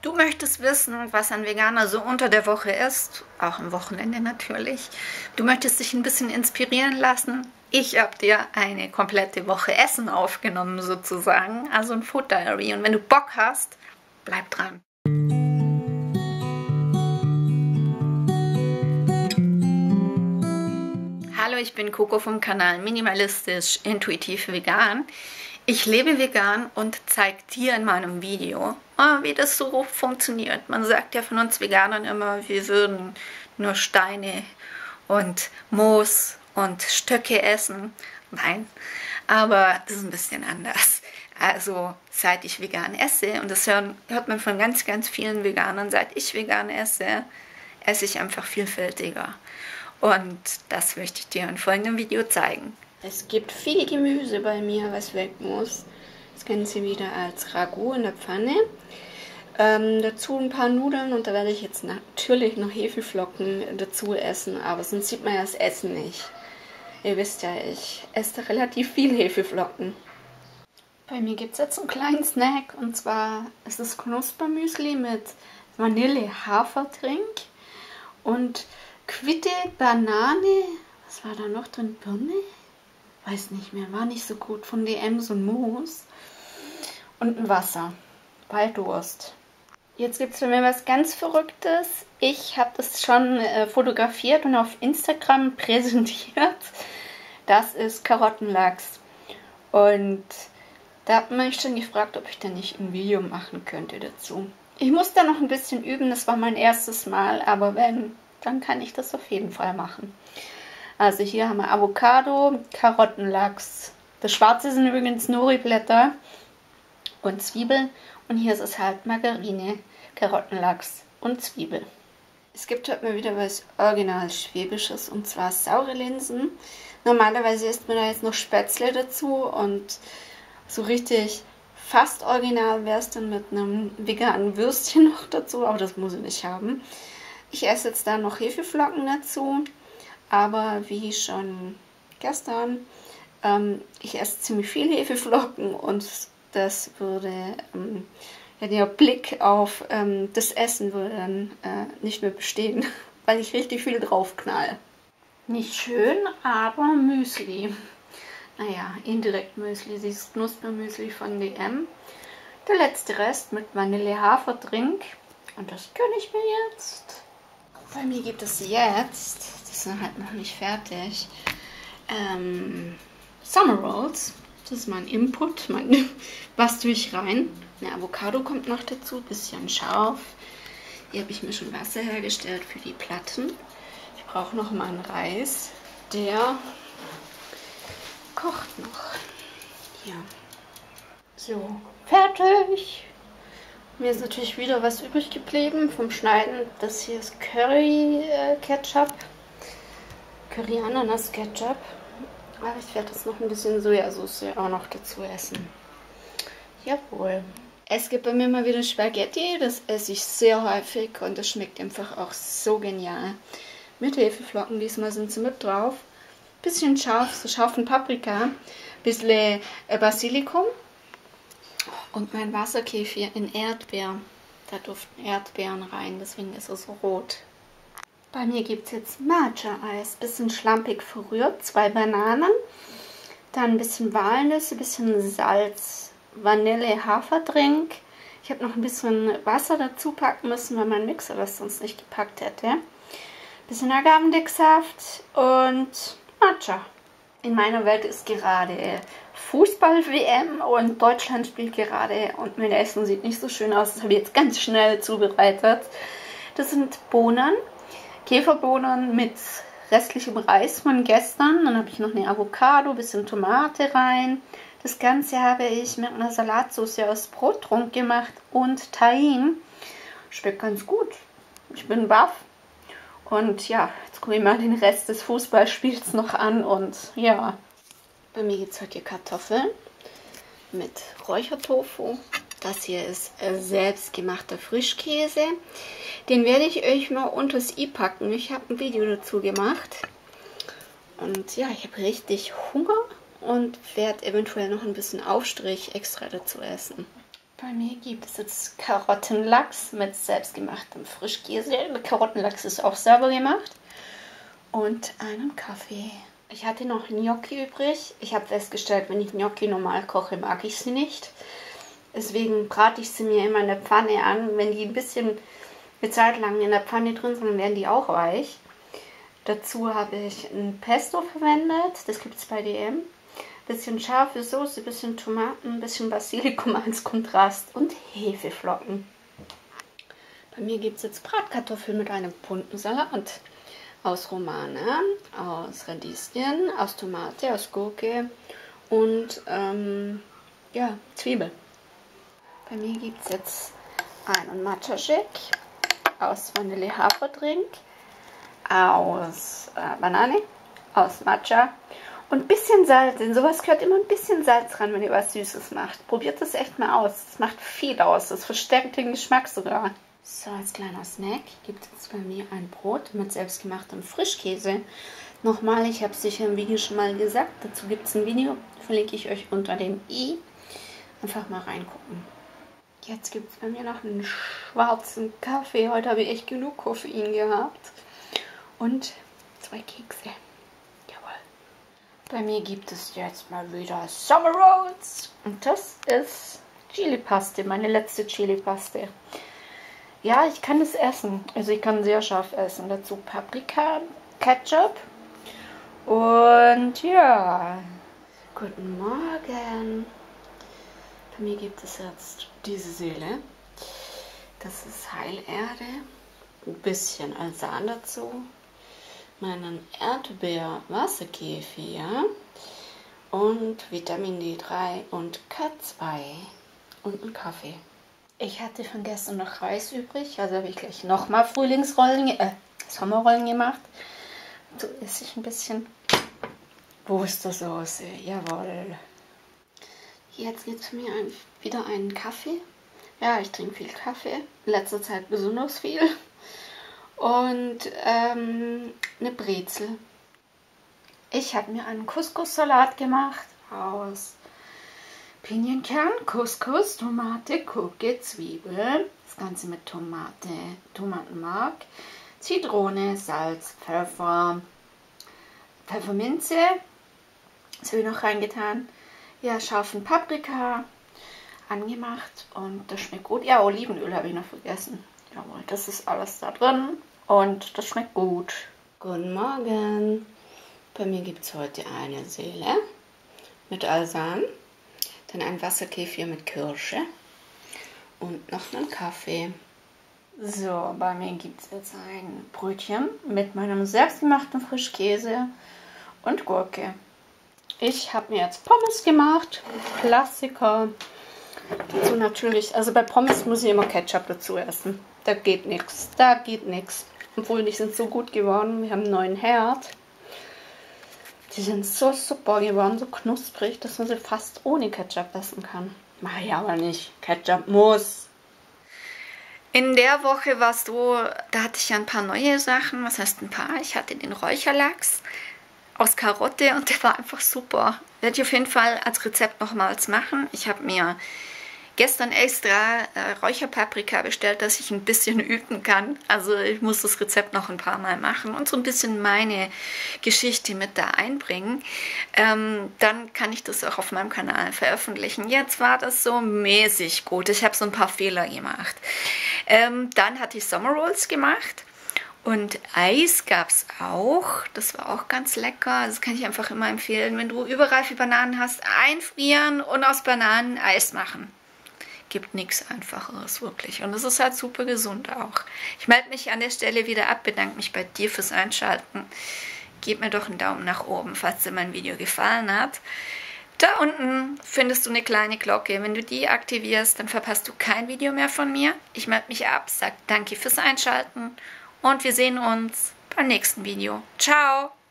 Du möchtest wissen, was ein Veganer so unter der Woche isst, auch am Wochenende natürlich. Du möchtest dich ein bisschen inspirieren lassen. Ich habe dir eine komplette Woche Essen aufgenommen sozusagen, also ein Food Diary. Und wenn du Bock hast, bleib dran. Hallo, ich bin Coco vom Kanal Minimalistisch Intuitiv Vegan. Ich lebe vegan und zeige dir in meinem Video, wie das so funktioniert. Man sagt ja von uns Veganern immer, wir würden nur Steine und Moos und Stöcke essen. Nein, aber das ist ein bisschen anders. Also seit ich vegan esse, und das hört man von ganz, ganz vielen Veganern, seit ich vegan esse, esse ich einfach vielfältiger. Und das möchte ich dir in folgendem Video zeigen. Es gibt viel Gemüse bei mir, was weg muss. Das Ganze wieder als Ragout in der Pfanne. Dazu ein paar Nudeln und da werde ich jetzt natürlich noch Hefeflocken dazu essen, aber sonst sieht man ja das Essen nicht. Ihr wisst ja, ich esse relativ viel Hefeflocken. Bei mir gibt es jetzt einen kleinen Snack und zwar ist es Knuspermüsli mit Vanille-Hafertrink und Quitte, Banane, was war da noch drin? Birne? Weiß nicht mehr, war nicht so gut. Von DM so ein Mousse und ein Wasser, bei Durst. Jetzt gibt es für mich was ganz Verrücktes. Ich habe das schon fotografiert und auf Instagram präsentiert. Das ist Karottenlachs. Und da hat man mich schon gefragt, ob ich da nicht ein Video machen könnte dazu. Ich muss da noch ein bisschen üben, das war mein erstes Mal, aber wenn, dann kann ich das auf jeden Fall machen. Also hier haben wir Avocado, Karottenlachs. Das Schwarze sind übrigens Nori-Blätter und Zwiebel. Und hier ist es halt Margarine, Karottenlachs und Zwiebel. Es gibt heute mal wieder was original Schwäbisches und zwar saure Linsen. Normalerweise isst man da jetzt noch Spätzle dazu und so richtig fast original wäre es dann mit einem veganen Würstchen noch dazu, aber das muss ich nicht haben. Ich esse jetzt da noch Hefeflocken dazu. Aber wie schon gestern, ich esse ziemlich viel Hefeflocken und das würde, der Blick auf das Essen würde dann nicht mehr bestehen, weil ich richtig viel draufknall. Nicht schön, aber Müsli. Naja, indirekt Müsli, dieses Knuspermüsli von DM. Der letzte Rest mit Vanille-Hafertrink und das gönne ich mir jetzt. Bei mir gibt es jetzt, die sind halt noch nicht fertig, Summer Rolls. Das ist mein Input, was tue ich rein. Eine Avocado kommt noch dazu, bisschen scharf. Hier habe ich mir schon Wasser hergestellt für die Platten. Ich brauche noch meinen Reis, der kocht noch. Hier. So, fertig. Mir ist natürlich wieder was übrig geblieben vom Schneiden. Das hier ist Curry-Ketchup. Curry-Ananas-Ketchup. Aber ich werde das noch ein bisschen Sojasauce auch noch dazu essen. Jawohl. Es gibt bei mir mal wieder Spaghetti. Das esse ich sehr häufig und das schmeckt einfach auch so genial. Mit Hefeflocken, diesmal sind sie mit drauf. Bisschen scharf, so scharfen Paprika. Bisschen Basilikum. Und mein Wasserkefir in Erdbeer. Da duften Erdbeeren rein, deswegen ist er so rot. Bei mir gibt es jetzt Matcha-Eis. Bisschen schlampig verrührt. 2 Bananen. Dann ein bisschen Walnüsse, ein bisschen Salz. Vanille, Haferdrink. Ich habe noch ein bisschen Wasser dazu packen müssen, weil mein Mixer das sonst nicht gepackt hätte. Bisschen Agavendicksaft und Matcha. In meiner Welt ist gerade Fußball-WM und Deutschland spielt gerade und mein Essen sieht nicht so schön aus. Das habe ich jetzt ganz schnell zubereitet. Das sind Bohnen, Käferbohnen mit restlichem Reis von gestern. Dann habe ich noch eine Avocado, bisschen Tomate rein. Das Ganze habe ich mit einer Salatsauce aus Brottrunk gemacht und Tahin. Schmeckt ganz gut. Ich bin baff. Und ja, jetzt gucke ich mal den Rest des Fußballspiels noch an und ja. Bei mir gibt es heute Kartoffeln mit Räuchertofu. Das hier ist selbstgemachter Frischkäse. Den werde ich euch mal unters i packen. Ich habe ein Video dazu gemacht. Und ja, ich habe richtig Hunger und werde eventuell noch ein bisschen Aufstrich extra dazu essen. Bei mir gibt es jetzt Karottenlachs mit selbstgemachtem Frischkäse. Der Karottenlachs ist auch selber gemacht. Und einen Kaffee. Ich hatte noch Gnocchi übrig. Ich habe festgestellt, wenn ich Gnocchi normal koche, mag ich sie nicht. Deswegen brate ich sie mir immer in der Pfanne an. Wenn die ein bisschen eine Zeit lang in der Pfanne drin sind, dann werden die auch weich. Dazu habe ich ein Pesto verwendet. Das gibt es bei DM. Bisschen scharfe Soße, bisschen Tomaten, bisschen Basilikum als Kontrast und Hefeflocken. Bei mir gibt es jetzt Bratkartoffeln mit einem bunten Salat. Aus Romane, aus Radieschen, aus Tomate, aus Gurke und ja, Zwiebel. Bei mir gibt es jetzt einen Matcha-Shake aus Vanille-Haferdrink, aus Banane, aus Matcha und ein bisschen Salz. In sowas gehört immer ein bisschen Salz ran, wenn ihr was Süßes macht. Probiert das echt mal aus. Das macht viel aus. Das verstärkt den Geschmack sogar. So, als kleiner Snack gibt es bei mir ein Brot mit selbstgemachtem Frischkäse. Nochmal, ich habe es sicher im Video schon mal gesagt. Dazu gibt es ein Video, verlinke ich euch unter dem i. Einfach mal reingucken. Jetzt gibt es bei mir noch einen schwarzen Kaffee. Heute habe ich echt genug Koffein gehabt. Und 2 Kekse. Bei mir gibt es jetzt mal wieder Summer Rolls. Und das ist Chili-Paste, meine letzte Chili-Paste. Ja, ich kann es essen. Also ich kann sehr scharf essen. Dazu Paprika, Ketchup. Und ja, guten Morgen. Bei mir gibt es jetzt diese Seele. Das ist Heilerde. Ein bisschen Alsan dazu. Meinen Erdbeer-Wasserkefir und Vitamin D3 und K2 und einen Kaffee. Ich hatte von gestern noch Reis übrig, also habe ich gleich nochmal Sommerrollen gemacht. So esse ich ein bisschen Wustersoße, jawohl. Jetzt gibt es mir wieder einen Kaffee. Ja, ich trinke viel Kaffee, in letzter Zeit besonders viel. Und eine Brezel. Ich habe mir einen Couscous-Salat gemacht aus Pinienkern, Couscous, Tomate, Gurke, Zwiebel. Das Ganze mit Tomatenmark, Zitrone, Salz, Pfeffer, Pfefferminze. Das habe ich noch reingetan. Ja, scharfen Paprika angemacht und das schmeckt gut. Ja, Olivenöl habe ich noch vergessen. Jawohl, das ist alles da drin und das schmeckt gut. Guten Morgen. Bei mir gibt es heute eine Seele mit Alsan, dann ein Wasserkefir mit Kirsche und noch einen Kaffee. So, bei mir gibt es jetzt ein Brötchen mit meinem selbstgemachten Frischkäse und Gurke. Ich habe mir jetzt Pommes gemacht, Klassiker. Dazu natürlich, also bei Pommes muss ich immer Ketchup dazu essen. Da geht nichts, Obwohl, die sind so gut geworden. Wir haben einen neuen Herd. Die sind so super geworden, so knusprig, dass man sie fast ohne Ketchup essen kann. Mach ich aber nicht. Ketchup muss. In der Woche war es so, da hatte ich ja ein paar neue Sachen. Was heißt ein paar? Ich hatte den Räucherlachs aus Karotte und der war einfach super. Werde ich auf jeden Fall als Rezept nochmals machen. Ich habe mir gestern extra Räucherpaprika bestellt, dass ich ein bisschen üben kann. Also ich muss das Rezept noch ein paar Mal machen und so ein bisschen meine Geschichte mit da einbringen. Dann kann ich das auch auf meinem Kanal veröffentlichen. Jetzt war das so mäßig gut. Ich habe so ein paar Fehler gemacht. Dann hatte ich Summer Rolls gemacht. Und Eis gab es auch. Das war auch ganz lecker. Das kann ich einfach immer empfehlen. Wenn du überreife Bananen hast, einfrieren und aus Bananen Eis machen. Gibt nichts Einfacheres, wirklich. Und es ist halt super gesund auch. Ich melde mich an der Stelle wieder ab, bedanke mich bei dir fürs Einschalten. Gib mir doch einen Daumen nach oben, falls dir mein Video gefallen hat. Da unten findest du eine kleine Glocke. Wenn du die aktivierst, dann verpasst du kein Video mehr von mir. Ich melde mich ab, sage danke fürs Einschalten und wir sehen uns beim nächsten Video. Ciao!